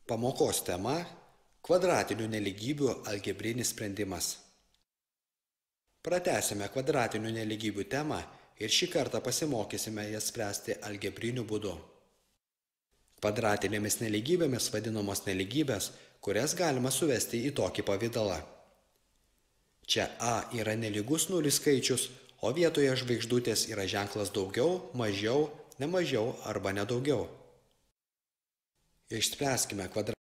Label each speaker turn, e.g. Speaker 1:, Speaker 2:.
Speaker 1: Pamokos tema – kvadratinių nelygybių algebrinis sprendimas. Pratęsime kvadratinių nelygybių temą ir šį kartą pasimokysime jas spręsti algebriniu būdu. Kvadratinėmis nelygybėmis vadinamos nelygybės, kurias galima suvesti į tokį pavidalą. Čia a yra nelygus nulis skaičius, o vietoje žvaigždutės yra ženklas daugiau, mažiau, nemažiau arba nedaugiau. Išspręskime kvadratinių